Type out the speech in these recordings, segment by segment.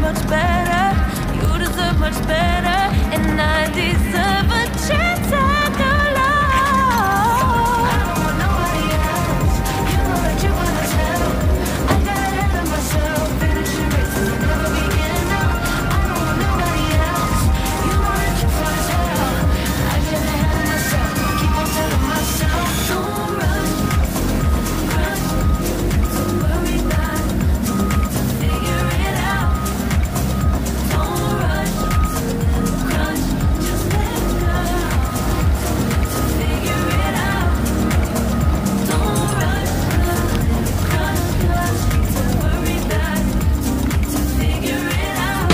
much better. You deserve much better, and I deserve a chance at your love. I don't want nobody else. You know that you want as hell. I got ahead of myself, finishing races and never begin now. I don't want nobody else. You know that you want as hell. I get ahead of myself, keep on telling myself, don't rush, rush, don't worry about it, don't need to figure it out. Don't rush, crush, just let go. Don't need to figure it out. Don't rush, crush, don't worry about it, don't need to figure it out.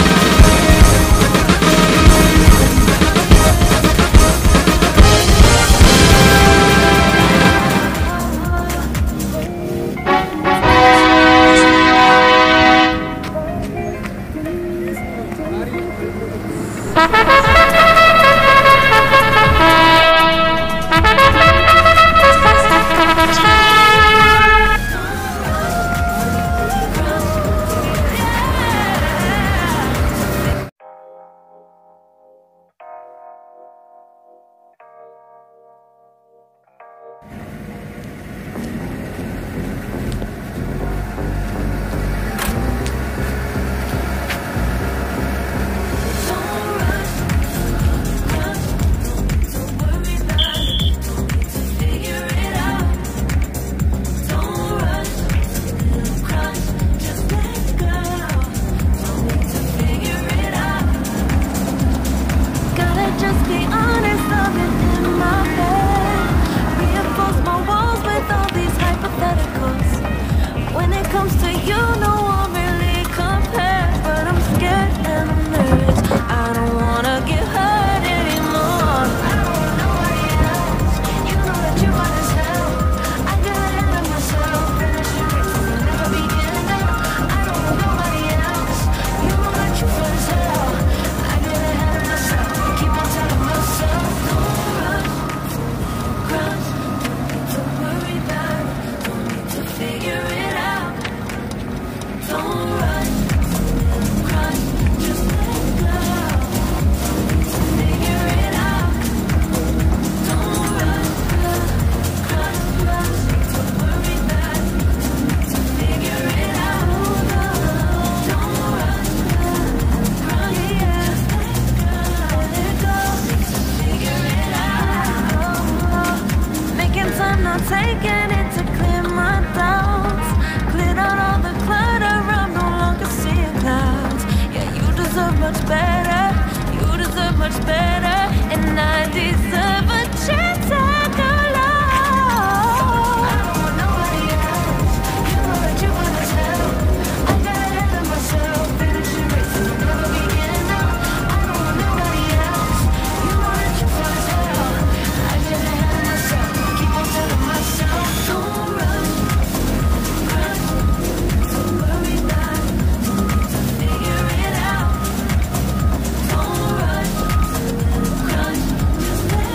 Taking it to clear my doubts, cleared out all the clutter, I'm no longer seeing clouds. Yeah, you deserve much better, you deserve much better, and I deserve a chance at your love. I don't want nobody else, you know that you want as hell. I got ahead of myself, finishing races and never begin now. I don't want nobody else, you know that you want as hell. I get ahead of myself, keep on telling myself, don't rush, crush, don't worry about it, don't need to figure it out. Don't rush, crush, just let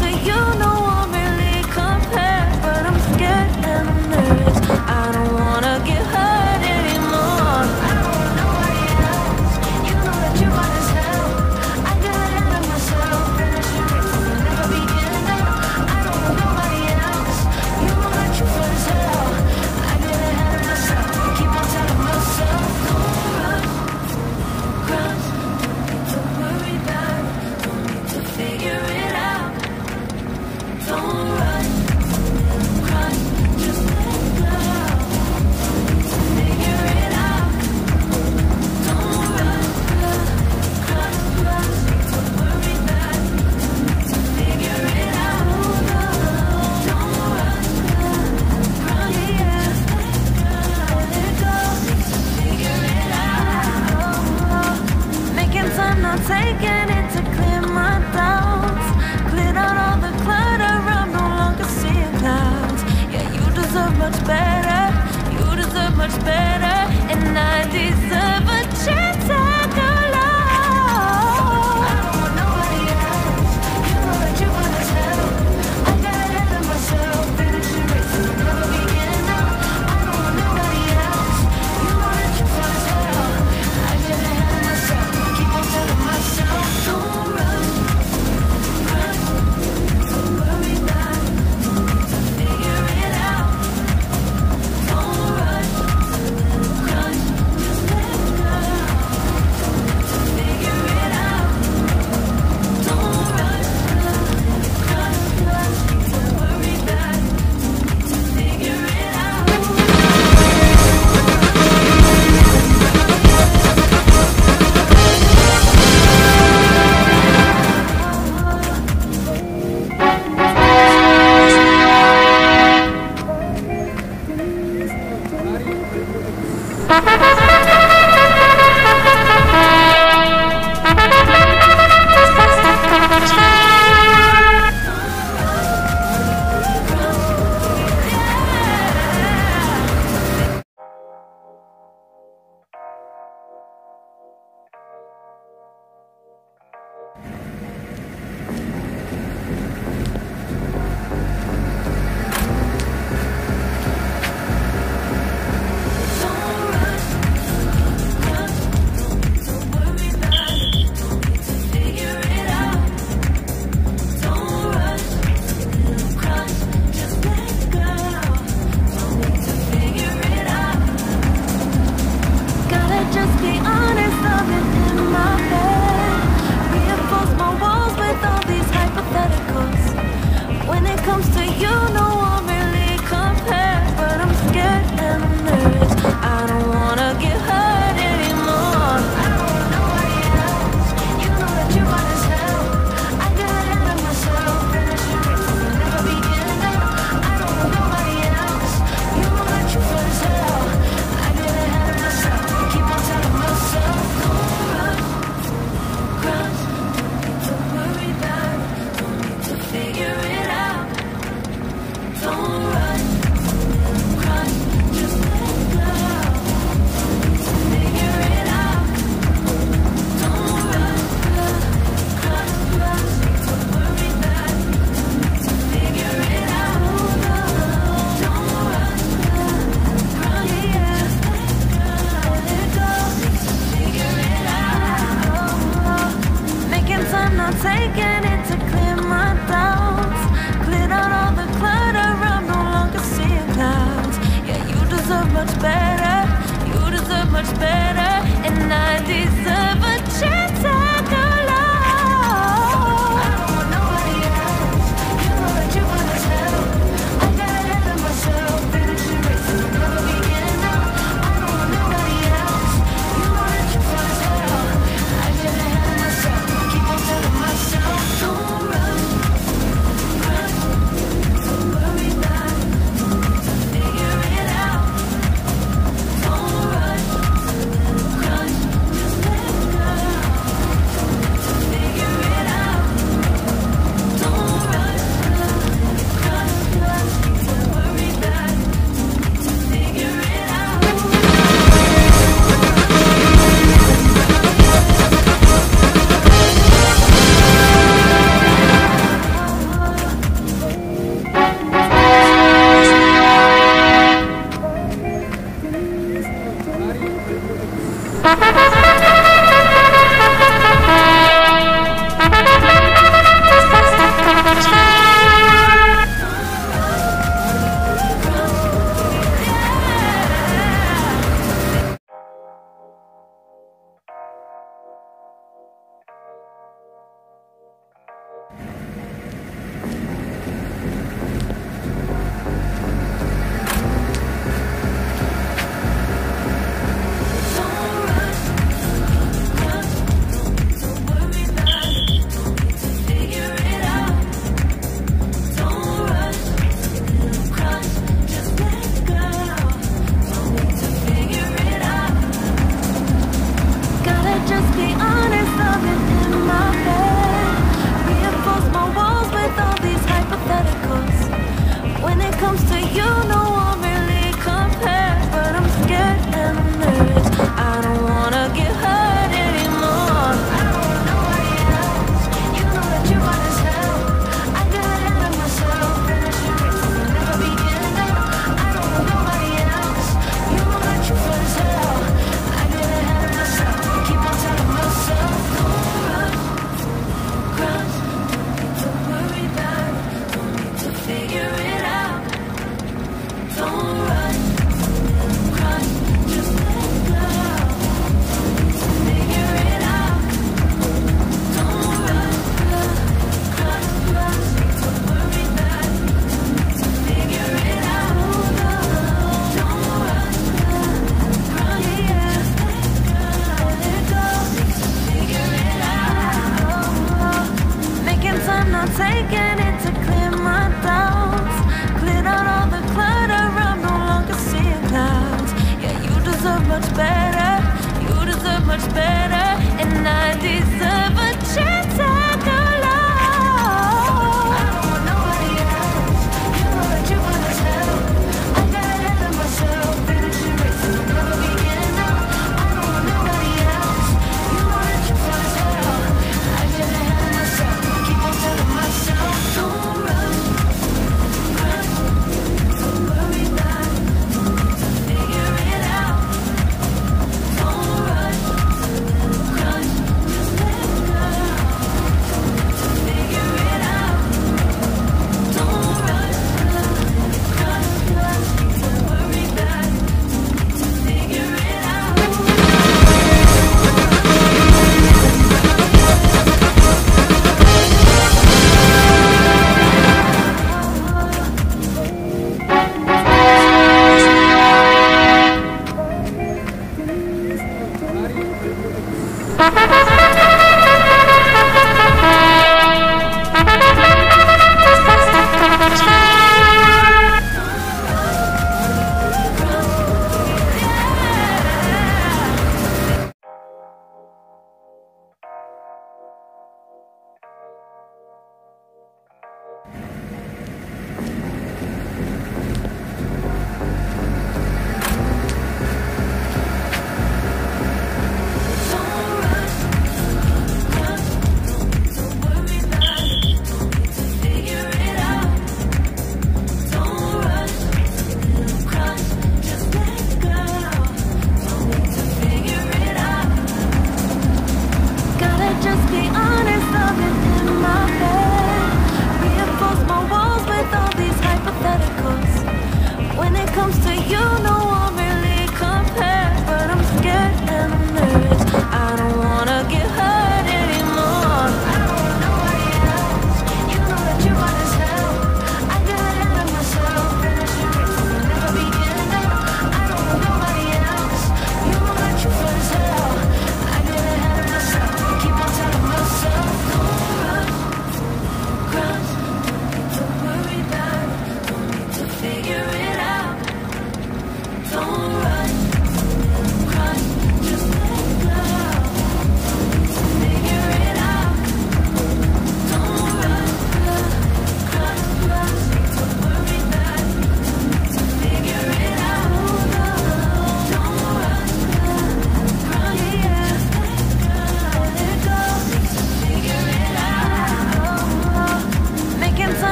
to you, no one really compares. But I'm scared and I'm nervous. I don't wanna get hurt anymore. I don't want nobody else. You know that you're fine as hell. I get ahead of myself. Finish your race and never begin now. I don't want nobody else. You know that you're fine as hell. I get ahead of myself. Keep on telling myself, don't run, crush. Don't worry about it. Don't need to figure it out. Don't run, crush. Just let go. Don't need to figure it out. Don't run, crush. Don't worry about it. Don't need to figure it out. Don't run, crush. Just let go. Need to figure it out. Making time, not taking it to clear my doubts. Cleared out all the clutter, I'm no longer seeing clouds. Yeah, you deserve much better. You deserve much better. And I deserve a chance at your love. I don't want nobody else. You know that you're fine as hell. I got ahead of myself. Finish your race and never begin now. I don't want nobody else. You know that you're fine as hell. I get ahead of myself. Keep on telling myself, don't run, run. Don't worry about it. Don't need to figure it out. Don't run, run. Just let go. Don't need to figure it out. Don't run, run. Don't worry about it. Don't need to figure it out.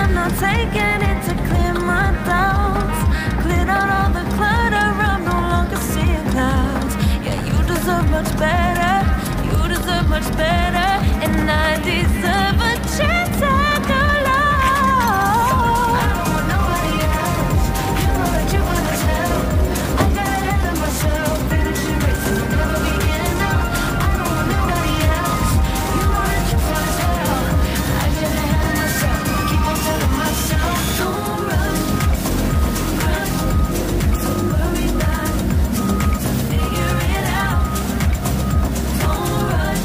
time now, taking it to clear my doubts. Cleared out all the clutter, I'm no longer seeing clouds. Yeah, you deserve much better. You deserve much better, and I deserve a chance at your love. I don't want nobody else. You know that you wanna tell. I got ahead of myself, finishing races will never begin now. I don't want nobody else. You know that you wanna tell. I get ahead of myself, keep on telling myself, don't run, don't worry about it, figure it out. Don't rush,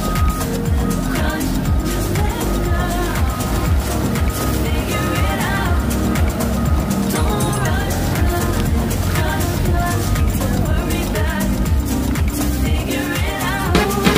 just let go. Figure it out. Don't rush, don't worry about it, figure it out.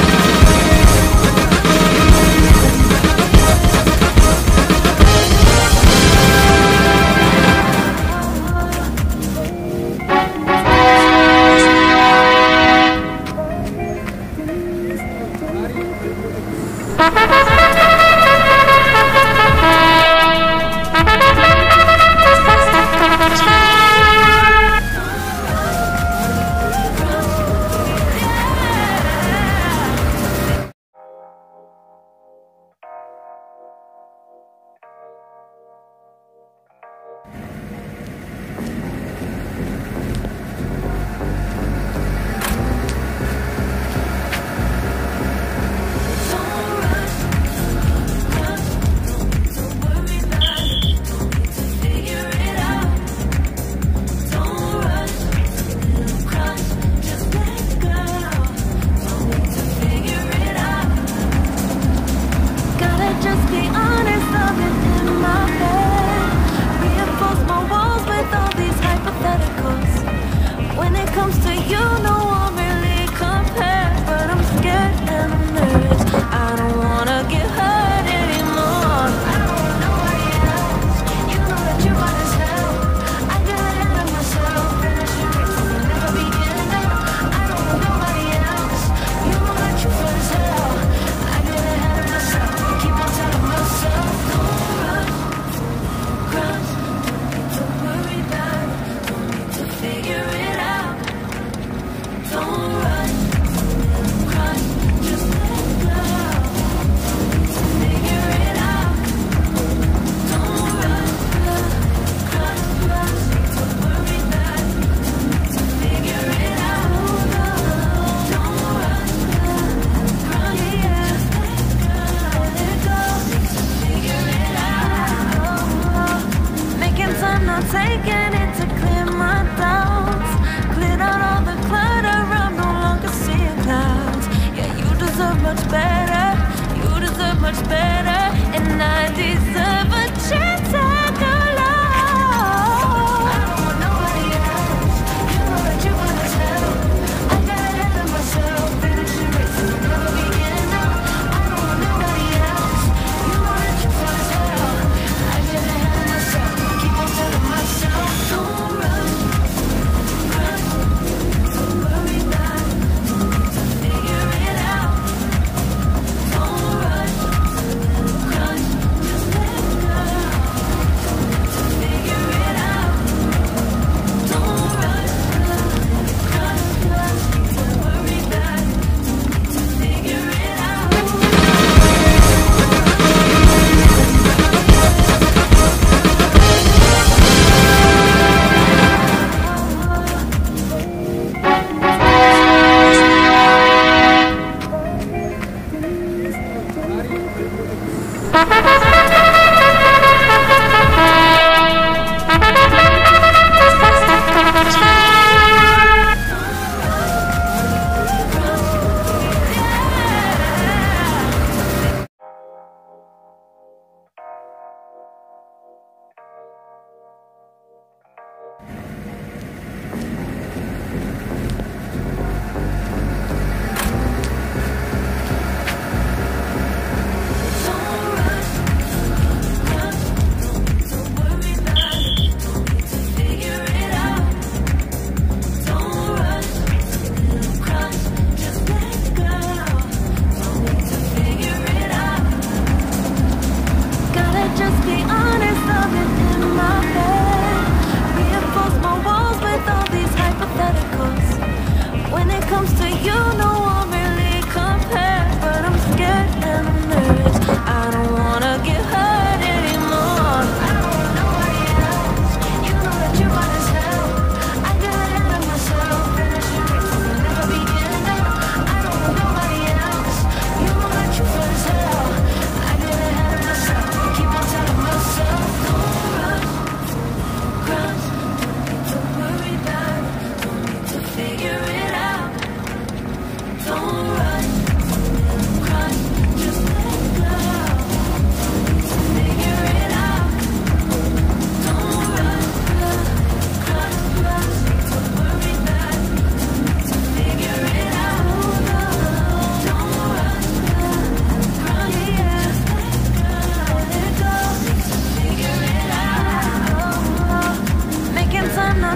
Taking it to clear my doubts. Cleared out all the clutter, I'm no longer seeing clouds. Yeah, you deserve much better. You deserve much better, and I deserve a chance at your love. I don't want nobody else. You know that you wanna tell. I got ahead of myself, finishing races will never begin now. I don't want nobody else. You know that you wanna tell. I get ahead of myself, keep on telling myself, don't run, don't worry about it, figure it out. Don't rush, just let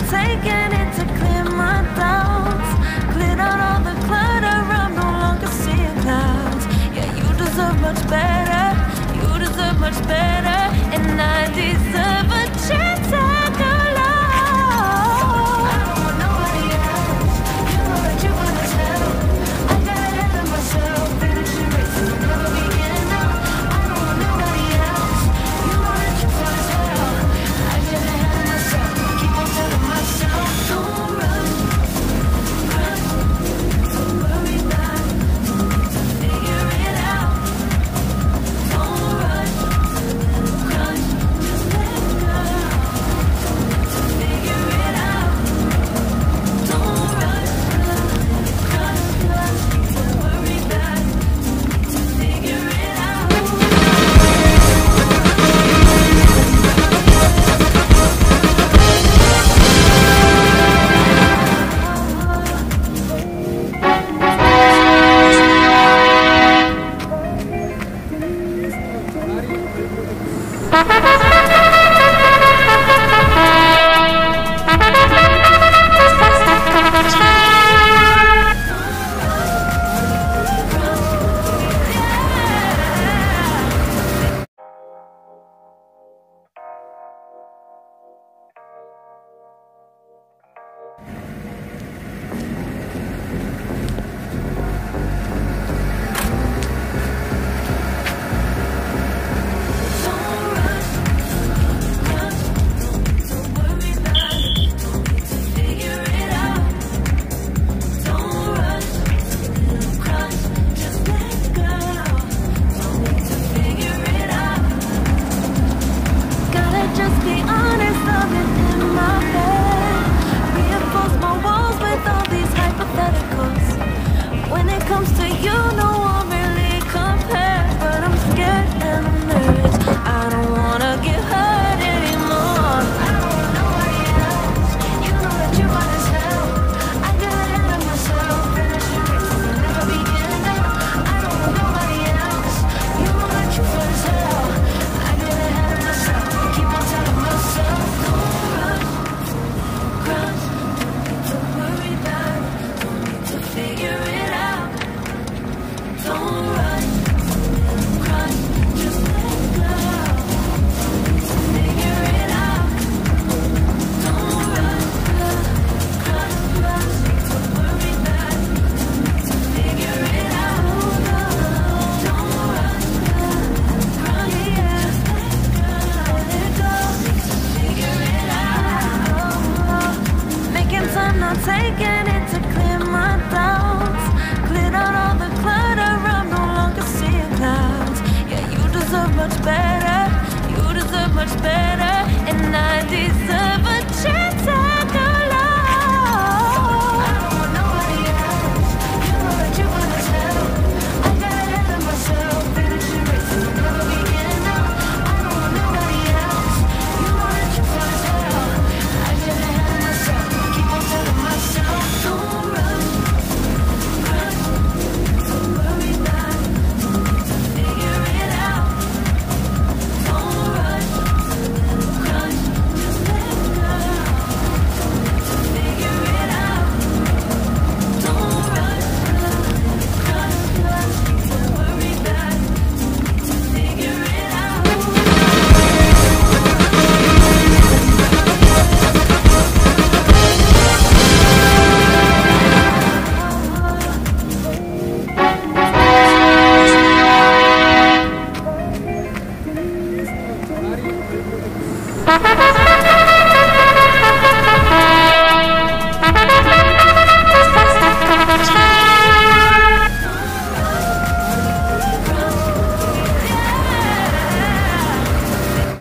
taking it to clear my doubts. Cleared out all the clutter, I'm no longer seeing clouds. Yeah, you deserve much better. You deserve much better. And I deserve a chance at your love. I don't want nobody else. You know that you wanna tell. I got ahead of myself. Finishing races will never begin now. I don't want nobody else. You know that you wanna tell. I get ahead of myself. Keep on telling myself. Don't rush, rush. Don't worry about it. Figure it out. Don't rush, rush. Just let go. Figure it out. Don't rush, rush, rush. Don't worry about it. Figure it out. Gotta just be honest, I've been in my bed. Reinforce my walls with all these hypotheticals. When it comes to you, no